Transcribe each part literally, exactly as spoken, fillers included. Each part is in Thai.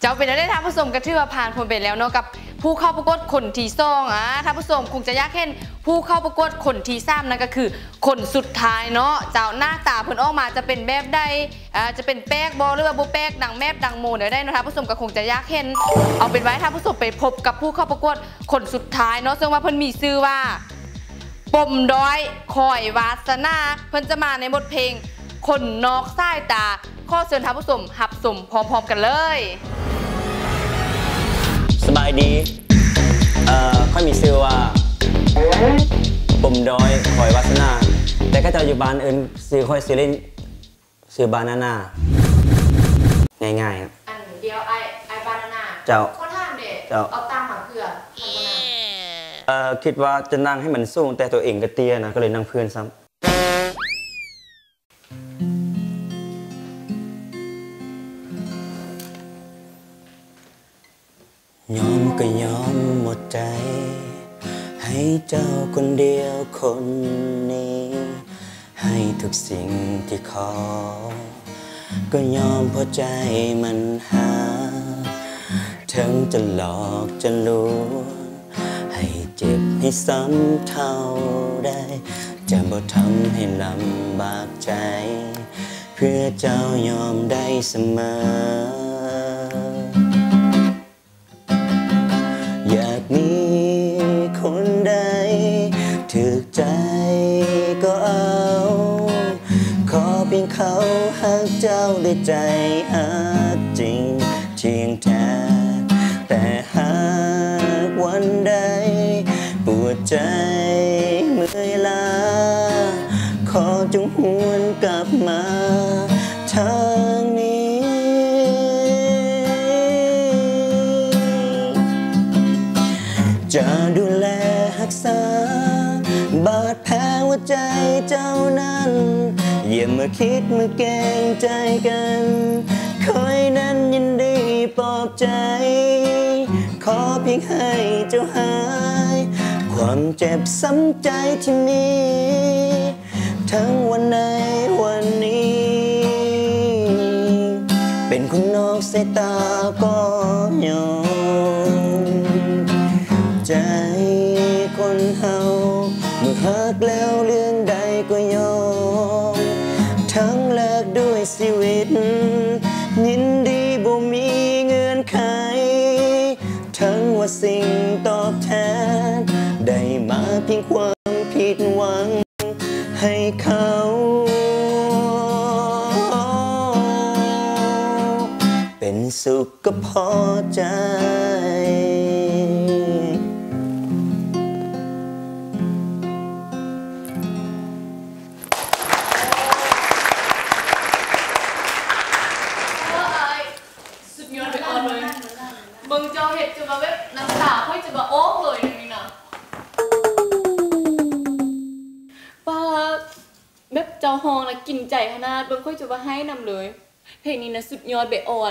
จ้าเป็นได้ท่านผู้ชมกระเทือผ่านผลไปแล้วเนาะกับผู้เข้าประกวดคนที่สองอ่ะท่านผู้ชมคงจะยากเห็นผู้เข้าประกวดคนที่สามนั่นก็คือคนสุดท้ายเนาะเจ้าหน้าตาเพิ่นออกมาจะเป็นแบบใดอ่าจะเป็นแป๊กบอหรือว่าบ่แป๊กดังแมบดังโมเดี๋ยวได้นะท่านผู้ชมก็คงจะยากเห็นเอาเป็นไว้ท่านผู้ชมไปพบกับผู้เข้าประกวดคนสุดท้ายเนาะซึ่งว่าเพิ่นมีชื่อว่าปมด้อยคอยวาสนาเพิ่นจะมาในบทเพลงคนนอกสายตาข้อเชิญท่านผู้ชมหับสมพร้อมๆกันเลยสบายดีเอ่อค่อยมีชื่อว่าปมด้อยคอยวาสนาแต่ก็จะอยู่บ้านอื่นซื้อค่อยซื้อเล่นซื้อบานาน่าง่ายๆครับอันเดียวไอไอบานาน่าเจ้าก็ท่ามเด็ดเอาตามหมาเพื่อเอ่อคิดว่าจะนั่งให้มันสูงแต่ตัวเองก็เตี้ยนะก็เลยนั่งพื้นซ้ำยอมก็ยอมหมดใจให้เจ้าคนเดียวคนนี้ให้ทุกสิ่งที่ขอก็ยอมเพราะใจมันหาถึงจะหลอกจะลวงให้เจ็บให้ซ้ำเท่าได้จะบ่ทำให้ลำบากใจเพื่อเจ้ายอมได้เสมออยากมีคนใดถูกใจก็เอาขอเพียงเขาหักเจ้าด้วยใจหักจริงเชียงแท้แต่หากวันใดปวดใจเมื่อยล้าขอจงหวนกลับมาทางนี้จะดูแลรักษาบาดแผลหัวใจเจ้านั้นอย่ามาคิดมาแกล้งใจกันคอยนั้นยินดีปลอบใจขอเพียงให้เจ้าหายความเจ็บซ้ำใจที่มีทั้งวันในวันนี้เป็นคนนอกสายตาก็ยอมใจคนเฮาเมื่อหักแล้วเรื่องใดก็ยอมทั้งแลกด้วยชีวิตยินดีบ่มีเงื่อนไขทั้งว่าสิ่งตอบแทนได้มาเพียงความผิดหวังให้เขาเป็นสุขก็พอใจมึงเจ้าเห็ดจะมาเว็บน้ำตาค่อยจะมาโอ๊กเลยนี่นะป้าเว็บเจ้าฮองนะกินใจขนาดเบิ้งค่อยจะมาให้นำเลยเพลงนี้นะสุดยอดเบออน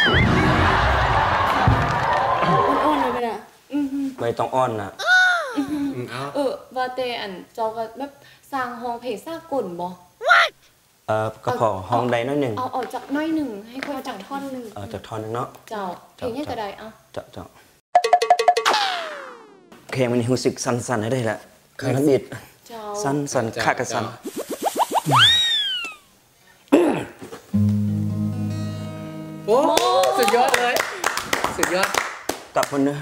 อ่อนๆเลยไปนะไม่ต้องอ้อนนะเออว่าแต่อันเจ้าก็แบบสร้างฮองเพลงสร้างกลบ่เออก็พอห้องใดน้อยหนึ่งเอาออกจากน้อยหนึ่งให้คนจากท่อนหนึ่งเออจากท่อนหนึ่งเนาะเจ้าเพลงนี้จะได้อ่ะเจ้าเจ้าเพลงมันรู้สึกสั้นๆให้ได้แหละคือน้ำบิดสั้นๆค่ากระสันโอ้สุดยอดเลยสุดยอดกลับคนนึง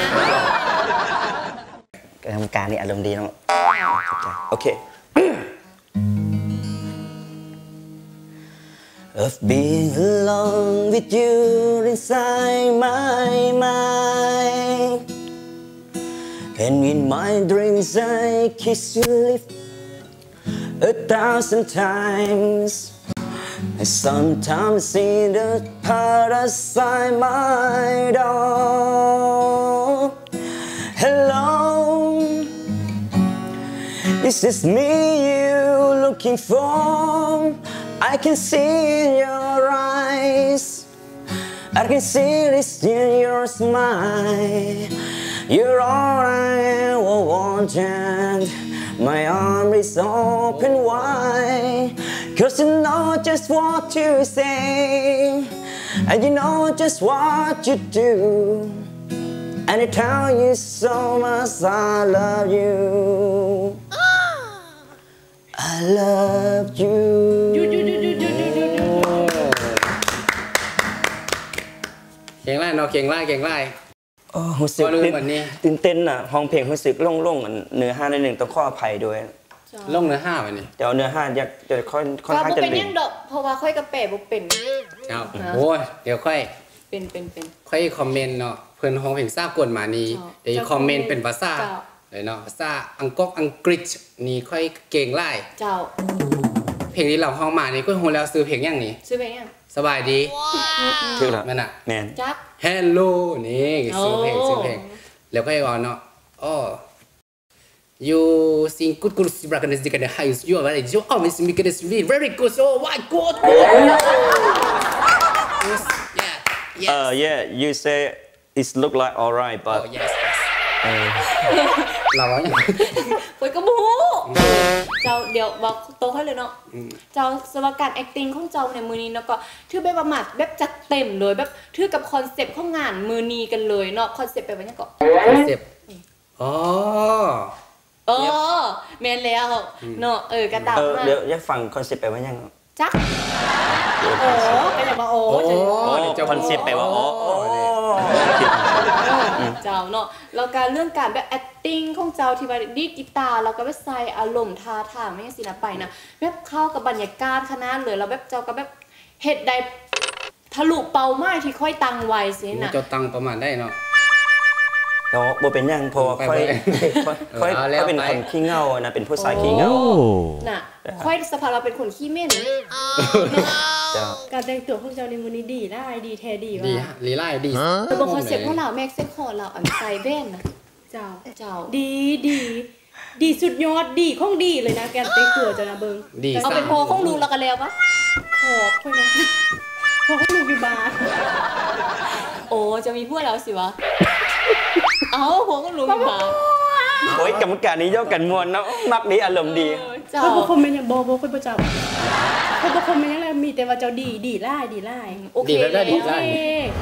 กรรมการนี่อารมณ์ดีเนาะโอเคOf being alone with you inside my mind And in my dreams I kiss your lips a thousand times I sometimes see the part outside my door Hello This is me you looking for I can see in your eyes I can see this in your smile You're all I ever wanted My arms is open wide Cause you know just what to say and you know just what you do, and I tell you so much I love you. I love you. หยุดหยุดหยุดหยุดหยุดหยุดหยุดหยุดเก่งไล่เนาะเก่งไล่เก่งไล่โอ้รู้สึกก็ลืมเหมือนนี้ตื่นเต้นอ่ะห้องเพลงรู้สึกโล่งๆเนื้อห้าในหนึ่งต้องข้ออภัยด้วยลงเนื้อห้าวันนี้เดี๋ยวเนื้อห้าอยากจะค่อนค่อนก็ข้างบ่จะเป็นลึยัง งดอกเพราะว่าค่อยกระเป๋บ่เป็นเอาโอ้ยเดี๋ยวค่อยเป็นเป็นเป็นค่อยคอมเมนต์เนาะเพื่อนห้องเพลงทราบกวนมานี้เจ้าเดี๋ยวคอมเมนต์เป็นภาษาเจ้าเลยเนาะภาษาอังกฤษอังกฤษนี่ค่อยเก่งไล่เจ้าเพลงที่เราห้องมานี่ก็ฮู้แล้วซื้อเพลงยังนี่ซื้อไปยังสบายดีถึงแล้วมันอ่ะแมนจัก Hello นี่ซื้อเพลงโอ้ซื้อเพลงแล้วก็ให้ก่อนเนาะอ๋อ you sing good good sibra kan sing kan high you are very you always make it very good so what good yeah เอ yes อ yeah you say it look like alright but oh yes yes เออเราว่าอย่างค่อยก็บ่เจ้าเดี๋ยวบอกโตให้เลยเนาะเจ้าสวัสดิการ acting ของเจ้าในมือนี้เนาะก็ถือแบบประมาทแบบจัดเต็มเลยแบบถือกับคอนเซปต์ของงานมือนี้กันเลยเนาะคอนเซปต์ไปว่าหยังก็เจ็บอ๋อเออแม่นแล้วเนาะเออกระตามเออมาเดี๋ยวอยากฟังคอนเซ็ปต์ไปว่ายังจักโอ้ก็อย่ามาโอ้โอ้จะโอ้เดี๋ยวจะคอนเซ็ปต์ไปว่าโอ้โอ้เจ้าเนาะแล้วการเรื่องการแบบ acting ของเจ้าที่ว่าดีดกีตาร์แล้วก็แบบใส่อารมณ์ท่าทางไม่ใช่สินะไปนะแบบเข้ากับบรรยากาศขนาดเลยแล้วแบบเจ้าก็แบบเฮ็ดได้ทะลุเป้าหมายที่ค่อยตั้งไว้สินะเจ้าตังประมาณได้เนาะเนาะบ่เป็นหยังเพราะว่าค่อยค่อยเอาแล้วค่อยเป็นไปคนขี้เหงานะเป็นผู้ชายขี้เหงาน่ะค่อยสภาพเราเป็นคนขี้เม่นเจ้าการแต่งตัวของเจ้าในมือนี้ดีได้ดีแท้ดีดีว่าฮะลีไล่ดีแต่บางคอนเซ็ปต์ของเราแม็กเซ็กคอเราอันใส่แว่นนะเจ้าเจ้าดีดีดีสุดยอดดีของดีเลยนะการแต่งตัวเจ้านะเบิงดีเอาเป็นพอของลูกแล้วกันแล้วปะขอบค่อยนะพอเขาลูกอยู่บาร์โอ้จะมีพวกเราสิวะเอาพวกของลูกมาโอ้ยกรรมการนี้ย่อกันมวนเนาะมักดีอารมณ์ดีเจ้าค่อยบอกคอมเมนต์อย่างบอบอค่อยประจับค่อยบอกคอมเมนต์อย่างไรมีแต่ว่าเจ้าดีดีไล่ดีไล่โอเคดีแล้วได้ดีโอไล่เค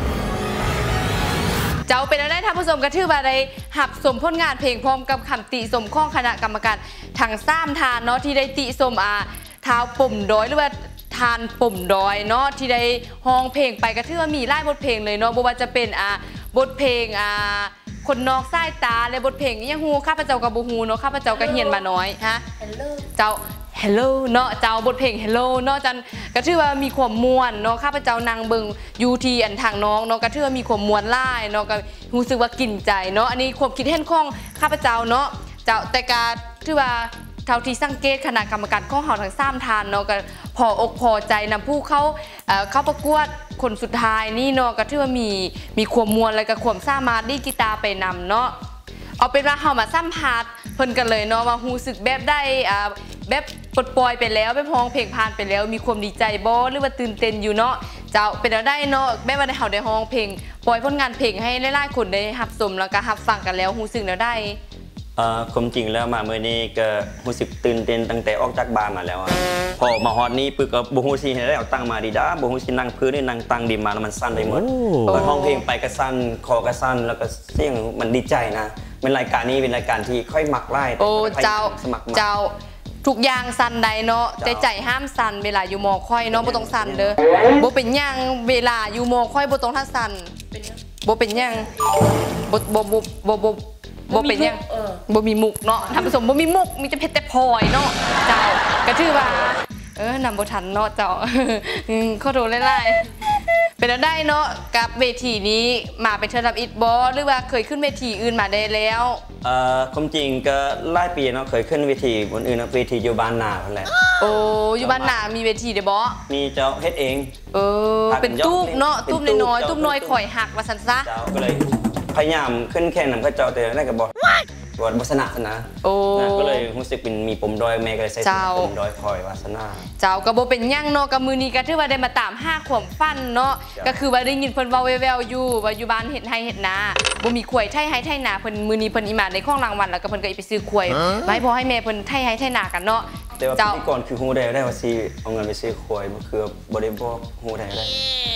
เจ้าเป็นอะไรท่านผู้ชมกระทืบอะไรหับสมผลงานเพลงพร้อมกับคำติสมข้องคณะกรรมการทางซ้ำทานเนาะที่ได้ติสมอาเท้าปุ่มดอยหรือว่าทานปุ่มดอยเนาะที่ได้ห้องเพลงไปกระทืบว่ามีไล่บทเพลงเลยเนาะบ่ว่าจะเป็นอ่าบทเพลงอ่าคนนอกสายตาและบทเพลงนี้ยังฮูข้าพเจ้ากับบูฮูเนาะข้าพเจ้าก็เฮียนมาน้อยฮะ เจ้า Hello เนาะเจ้าบทเพลง Hello เนาะจันก็ถือว่ามีความม่วนเนาะข้าพเจ้านางเบิงยูทีอันทางน้องเนาะก็ถือว่ามีความม่วนหลายเนาะก็รู้สึกว่ากินใจเนาะอันนี้ความคิดเห็นของข้าพเจ้าเนาะเจ้าแต่การถือว่าเท่าที่สังเกตคณะกรรมการของเฮาทั้งสามทานเนาะก็พออกพอใจนำผู้เข้าเอ่อเข้าประกวดคนสุดท้ายนี่เนาะก็ถือว่ามีมีความม่วนและก็ความสามารถดีดกีตาร์ไปนำเนาะเอาเป็นว่าเฮามาสัมภาษณ์เพิ่นกันเลยเนาะว่ารู้สึกแบบได้อ่าแบบปลดปล่อยไปแล้วแบบร้องเพลงผ่านไปแล้วมีความดีใจบ่หรือว่าตื่นเต้นอยู่เนาะเจ้าเป็นแล้วได้เนาะแม้ว่าได้เฮาได้ร้องเพลงปล่อยผลงานเพลงให้หลายๆคนได้รับชมแล้วก็รับฟังกันแล้วรู้สึกแล้วได้เอ่อความจริงแล้วมาเมื่อนี้ก็รู้สึกตื่นเต้นตั้งแต่ออกจากบ้านมาแล้วอะพอมาฮอดนี้ปึ๊กก็บ่ฮู้สิให้ได้เอาตั้งมาดีด้าบ่ฮู้สินั่งพื้นหรือนั่งตั้งดีมาแล้วมันสั่นไปหมดพอห้องเพลงไปก็สั่นคอก็สั่นแล้วก็เสียงมันดีใจนะเป็นรายการนี้เป็นรายการที่ค่อยมักไล่โอ้เจ้าสมัครมาเจ้าทุกอย่างสั่นใดเนาะใจเจ้าใจห้ามสั่นเวลาอยู่มอค่อยเนาะบ่ต้องสั่นเด้อบ่เป็นหยังเวลาอยู่มอค่อยบ่ต้องท่าสั่นบ่เป็นหยังบ่บ่บ่บ่บ่บ่เป็นหยังเออบ่มีมุกเนาะท่านผู้ชมบ่มีมุกมีแต่เพชรแต่พลอยเนาะเจ้าก็ถือว่าเออนำบ่ทันเนาะเจ้า อืมขอโทษหลายๆเป็นแล้วได้เนาะกับเวทีนี้มาเป็นเทอร์รับอิทบ่หรือว่าเคยขึ้นเวทีอื่นมาได้แล้วเอ่อความจริงก็หลายปีเนาะเคยขึ้นเวทีบนอื่นนะเวทีอยู่บ้านนาเพิ่นแหละโอ้อยู่บ้านนามีเวทีเด้อบ่มีเจ้าเฮ็ดเองเออเป็นตู้บเนาะเป็นตู้บตู้น้อยๆเจ้าตู้บน้อยข่อยหักว่าซั่นซะเจ้าก็เลยพยายามขึ้นแข่งนำเขาเจ้าแต่ได้ก็บ่บ่บ่ชนะซะนะโอ้นะก็เลยรู้สึกเป็นมีปมดอยแม่ก็เลยใส่เจ้าปมดอยคอยวาสนาเจ้าก็บ่เป็นหยังเนาะกับมื้อนี้ก็ถือว่าได้มาตามหาความฝันเนาะจ้ะก็คือว่าได้ยินเพิ่นเว้าแว่วๆอยู่ว่าอยู่บ้านเฮ็ดไร่เฮ็ดนาบ่มีขวยไถไห้ไถนาเพิ่นมื้อนี้เพิ่นอีมาในของรางวัลแล้วก็เพิ่นก็อีไปซื้อขวยมาให้พ่อให้แม่เพิ่นไถไห้ไถนากันเนาะแต่ว่าเจ้าพิธีกรคือฮู้ได้ได้ว่าสิเอาเงินไปซื้อควยบ่คือบ่ได้บอกฮู้ได้ได้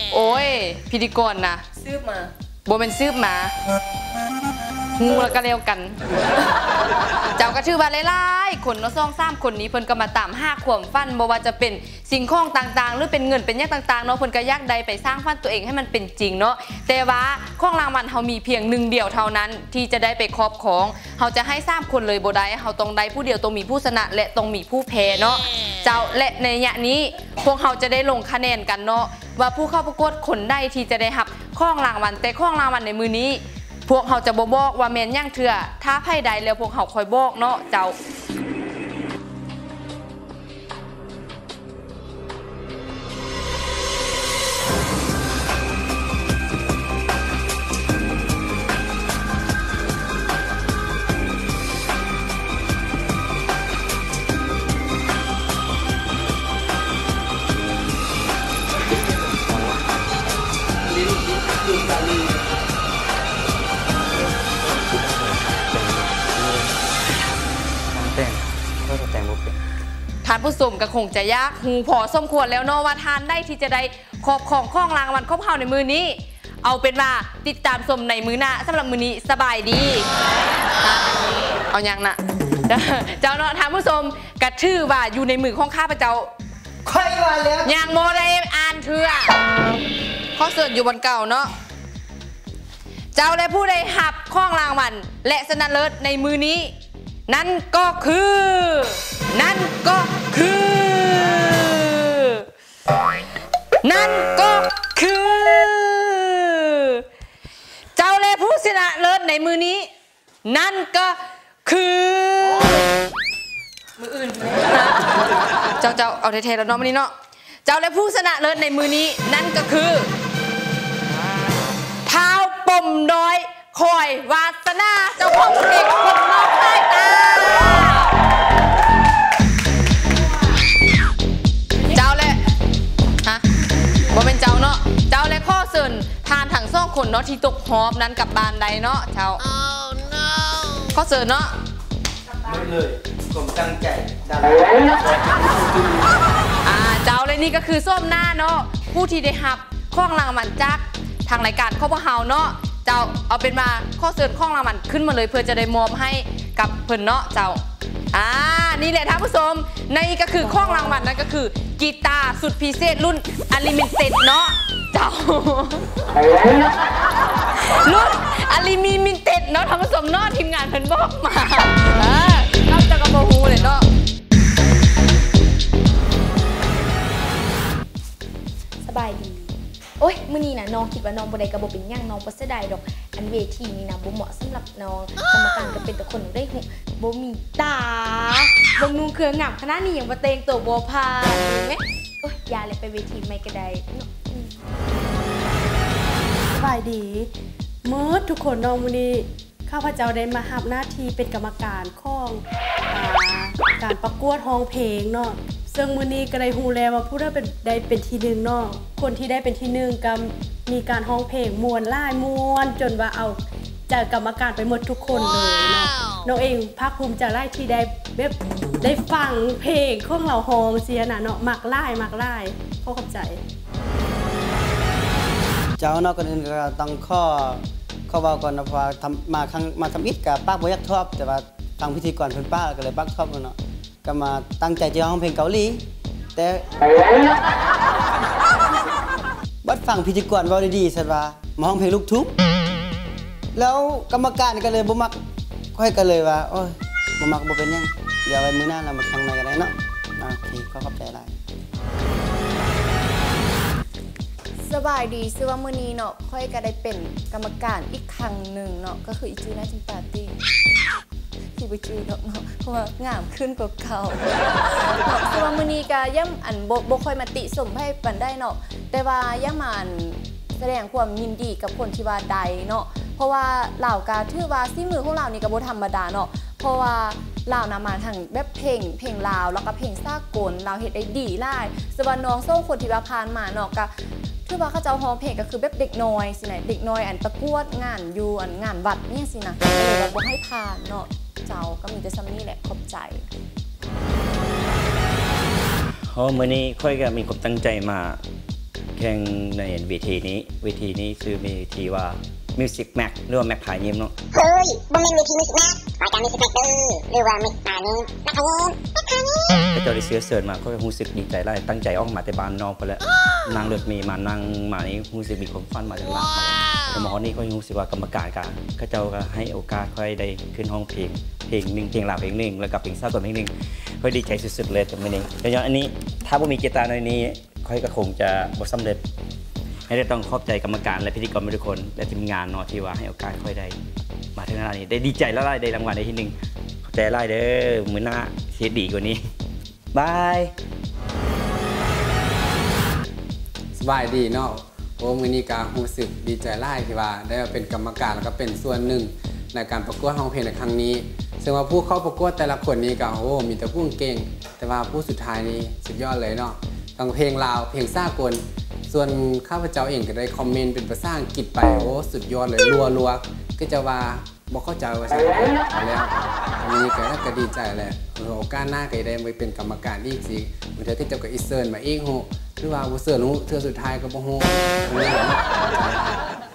โอ้ยพิธีกรนะซื้อมาโบเป็นซืบหมางูแล้วก็เร็วกัน เจ้าก็ชื่อว่าไล่ๆคนเนาะซ่องซ้ำคนนี้เพิ่นก็มาตามห้าขวมฟันบ่ว่าจะเป็นสิ่งของต่างๆหรือเป็นเงินเป็นอย่างต่างๆเนาะเพิ่นก็อยากใดไปสร้างฟันตัวเองให้มันเป็นจริงเนาะแต่ว่าของรางวัลเฮามีเพียงหนึ่งเดียวเท่านั้นที่จะได้ไปครอบครองเฮาจะให้สามคนเลยบ่ได้เฮาต้องได้ผู้เดียวต้องมีผู้ชนะและต้องมีผู้แพ้เนาะเจ้าและในระยะนี้พวกเฮาจะได้ลงคะแนนกันเนาะว่าผู้เข้าประกวดคนใดที่จะได้รับของรางวัลแต่ของรางวัลในมือนี้พวกเขาจะบ่บอกว่าแมนย่างเถื่อถ้าไพ่ใดแล้วพวกเขาคอยบอกเนาะเจ้าทานผู้ชมก็คงจะยากหูพอสมควรแล้วเนาะว่าทานได้ที่จะได้ขอบของข้องรางวัลครอบเฮาในมือนี้เอาเป็นว่าติดตามชมในมือหน้าสำหรับมือนี้สบายดีเอาอย่างน่ะเจ้าเนาะทานผู้ชมกระชื่อว่าอยู่ในมือของข้าพเจ้าค่อยว่าแล้วอย่างโมได้อ่านเถื่อข้อเสื่อมอยู่บนเก่าเนาะเจ้าได้ผู้ใดหับข้องรางวัลและชนะเลิศในมือนี้นั่นก็คือนั่นก็คือนั่นก็คือเจ้าและผู้ชนะเลิศในมือนี้นั่นก็คือมืออื่นเจ้าเจ้าเอาเทๆแล้วเนาะวันนี้เนาะเจ้าและผู้ชนะเลิศในมือนี้นั่นก็คือเท้าปมดอยคอยวาสนาเจ้าของเพลงคนนอกใต้ตาเจ้าและฮะบ่เป็นเจ้าเนาะเจ้าและข้อเสริญทานถังซ่องคนเนาะที่ตกหอบนั้นกับบานใดเนาะเจ้า oh, no. ข้อเสริญเนาะไม่เลยผมตั้งใจดังอ่าเจ้าเลยนี่ก็คือส้มหน้าเนาะผู้ที่ได้หับข้องรางวัลจักทางรายการข้อพวกเฮาเนาะเจ้าเอาเป็นมาข้อเสริญข้องรางวัลขึ้นมาเลยเพื่อจะได้มอบให้กับเพิ่นเนาะเจ้าอ่านี่แหละท่านผู้ชมในก็คือข้องรางวัลนั่นก็คือกีตาร์สุดพิเศษรุ่นอลิมิเต็ดเนาะเจ้ารุ่นอลิมิเต็ดเนาะท่านผู้ชมเนาะทีมงานเพิ่นบอกมาอ่าเราจะกระโปรงเลยเนาะสบายดีโอ้ยมื้อนี้นะน้องคิดว่าน้องบ่ได้กระบ่เป็นหยังน้องบ่เสียดายดอกอันเวทีนี้นะบ่เหมาะสำหรับน้องกรรมการก็เป็นแต่คนได้หูบ่มีตาบ่นุ่งเครื่องงามขนาดนี้ยังบ่เตงตัวบ่ผ่านเห็นมั้ยโอ้ยอย่าเลยไปเวทีใหม่ก็ได้เนาะสบายดีมื้อทุกคนน้องมื้อนี้ข้าพเจ้าได้มารับหน้าที่เป็นกรรมการของอ่าการประกวดร้องเพลงเนาะซึ่งมื้อนี้ก็ได้ฮู้แล้วว่าผู้ได้เป็นได้เป็นที่หนึ่งเนาะคนที่ได้เป็นที่หนึ่งก็มีการร้องเพลงม่วนหลายม่วนจนว่าเอาจากกรรมการไปหมดทุกคนเลยเนาะน้องเองภาคภูมิใจหลายที่ได้แบบได้ฟังเพลงของเราร้องเสียน่ะเนาะมักหลายมักหลายขอขอบใจเจ้าเนาะก่อนอื่นก็ต้องข้อข้อเว้าก่อนนะว่าทำมาครั้งมาทำอิฐกับป้าบ่อยากทอบแต่ว่าฟังพิธีกรเพิ่นป้าก็เลยปักทอบเนาะก็มาตั้งใจจะร้องเพลงเกาหลีแต่บัดฟังพิธีกรเว้าดีๆซั่นว่ามาร้องเพลงลูกทุ่งแล้วกรรมการก็เลยบ่มักค่อยก็เลยว่าโอ้ยบ่มักบ่เป็นหยังเดี๋ยวไว้มื้อหน้าเรามาแข่งใหม่กันได้เนาะโอเคขอขอบใจหลายสบายดีซึ่งว่ามื้อนี้เนาะค่อยก็ได้เป็นกรรมการอีกครั้งหนึ่งเนาะก็คืออีจูน่าจิมปาร์ตี้ที่ไปจือเนาะเพราะว่างามขึ้นกว่าเก่าซึ่งว่ามื้อนี้ก็ย่ำอันบ่บ่ค่อยมาติสมให้ปานได้เนาะแต่ว่าย่ำอันแสดงความยินดีกับคนที่ว่าใดเนาะเพราะว่าเหล่ากาถือว่าฝีมือของเรานี่ก็บ่ธรรมดาเนาะเพราะว่าลาวนำมาทางแบบเพลงเพลงลาวแล้วก็เพลงสากลลาวเฮ็ดได้ดีหลายสวรรค์น้องโซ่คนที่ว่าผ่านมาเนาะก็ถือว่าเขาเจ้าฮ้องเพลงก็คือแบบเด็กน้อยสินะเด็กน้อยอันประกวดงานอยู่อันงานวัดนี่สินะเออว่าบ่ให้ผ่านเนาะเจ้าก็มีแต่ซ้ำนี้แหละขอบใจโอ้มื้อนี้ค่อยก็มีความตั้งใจมาแข่งในเวทีนี้เวทีนี้ชื่อเวทีว่า Music Max หรือว่า Max ผายยิ้มเนาะเฮ้ยบ่แม่นเวที Music Max รายการ Music Max เด้อหรือว่า Mix ผายยิ้ม Max ผายยิ้ม Max ผายยิ้มก็เจ้าได้เสียเสิร์ชมาก็รู้สึกดีใจไล่ตั้งใจออกมาแต่บ้านนอกไปแล้วนางเลือดมีมานั่งมานี่รู้สึกมีความฝันมาจากหลังมาแต่หมอนี่ก็รู้สึกว่ากรรมการกันก็เจ้าก็ให้โอกาสค่อยได้ขึ้นห้องเพลงเพลงหนึ่งเพลงลาวเพลงหนึ่งแล้วก็เพลงสากลเพลงหนึ่งค่อยดีใจสุดๆเลยตรงนี้แต่ย้อนอันนี้ถ้าบ่มีกีตาร์ในนี้ค่อยก็คงจะบ่สำเร็จให้ได้ต้องขอบใจกรรมการและพิธีกรทุกคนและทีมงานเนาะที่ว่าให้โอกาสค่อยได้มาถึงขนาดนี้ได้ดีใจแล้วได้รางวัลได้ที่หนึ่งขอบใจไล่เด้อมื้อหน้าเฮ็ดดีกว่านี้บายสบายดีเนาะโอ้มื้อนี้ก็รู้สึกดีใจหลายที่ว่าได้มาเป็นกรรมการแล้วก็เป็นส่วนหนึ่งในการประกวดร้องเพลงในครั้งนี้ซึ่งว่าผู้เข้าประกวดแต่ละคนนี้ก็โอ้มีแต่ผู้เก่งแต่ว่าผู้สุดท้ายนี้สุดยอดเลยเนาะทั้งเพลงลาวเพลงสากลส่วนข้าพเจ้าเองก็ได้คอมเมนต์เป็นภาษาอังกฤษไปโอ้สุดยอดเลยรัวๆก็จะว่าบ่เข้าใจว่าใช่แล้วอันนี้ก็น่าจะดีใจแหละโอกาสหน้าก็ได้มาเป็นกรรมการอีกสิบางทีก็เจ้าก็อีเซิร์นมาอีกโหหรือว่าบ่เซิร์นฮู้เทื่อสุดท้ายก็บ่ฮู้